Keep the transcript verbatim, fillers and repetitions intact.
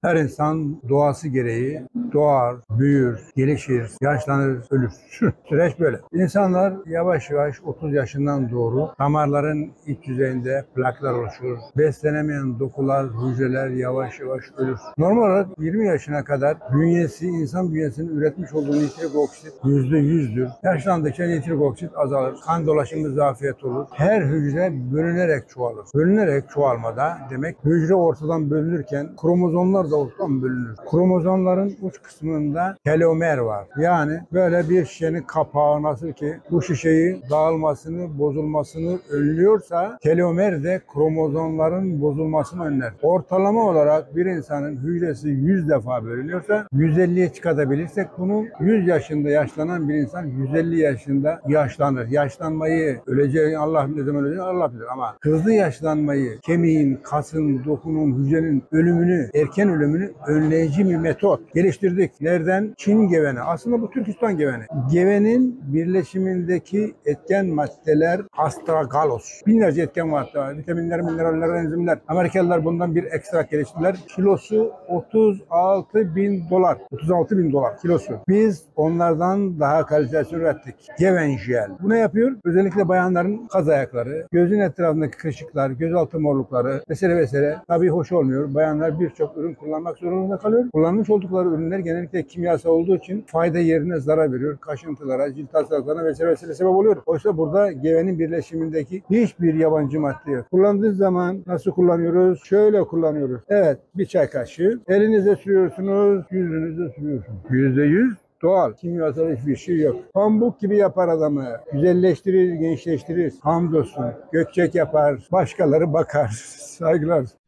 Her insan doğası gereği doğar, büyür, gelişir, yaşlanır, ölür. Süreç böyle. İnsanlar yavaş yavaş otuz yaşından doğru damarların iç yüzeyinde plaklar oluşur. Beslenemeyen dokular, hücreler yavaş yavaş ölür. Normal olarak yirmi yaşına kadar bünyesi, insan bünyesinin üretmiş olduğu nitrik oksit yüzde yüzdür. Yaşlandıkça nitrik oksit azalır. Kan dolaşımı zafiyet olur. Her hücre bölünerek çoğalır. Bölünerek çoğalmada demek hücre ortadan bölünürken kromozomlar da ortadan bölünür. Kromozomların uç kısmında telomer var. Yani böyle bir şişenin kapağı nasıl ki bu şişeyi dağılmasını, bozulmasını önlüyorsa telomer de kromozomların bozulmasını önler. Ortalama olarak bir insanın hücresi yüz defa bölünüyorsa yüz elliye çıkartabilirsek bunu yüz yaşında yaşlanan bir insan yüz elli yaşında yaşlanır. Yaşlanmayı öleceği Allah ne zaman öleceğini Allah bilir ama hızlı yaşlanmayı kemiğin, kasın, dokunun, hücrenin ölümünü, erken ölümünü önleyici bir metot geliştirdik. Nereden? Çin geveni. Aslında bu Türkistan geveni. Gevenin birleşimindeki etken maddeler astragalos. Binlerce etken madde var. Vitaminler, mineraller, enzimler. Amerikalılar bundan bir ekstrak geliştirdiler. Kilosu otuz altı bin dolar. otuz altı bin dolar kilosu. Biz onlardan daha kaliteli ürettik. Geven jel. Bu ne yapıyor? Özellikle bayanların kaz ayakları, gözün etrafındaki kırışıklar, gözaltı morlukları vesaire vesaire. Tabii hoş olmuyor. Bayanlar birçok ürün kullanmak zorunda kalıyor. Kullanmış oldukları ürünler genellikle kimyasal olduğu için fayda yerine zarar veriyor. Kaşıntılara, cilt hastalıklarına vesaire vesaire sebep oluyor. Oysa burada gevenin birleşimindeki hiçbir yabancı madde yok. Kullandığınız zaman nasıl kullanıyoruz? Şöyle kullanıyoruz. Evet, bir çay kaşığı. Elinize sürüyorsunuz, yüzünüze sürüyorsunuz. yüzde yüz doğal. Kimyasal hiçbir şey yok. Pamuk gibi yapar adamı. Güzelleştirir, gençleştirir. Hamdolsun. Gökçek yapar. Başkaları bakar. Saygılar.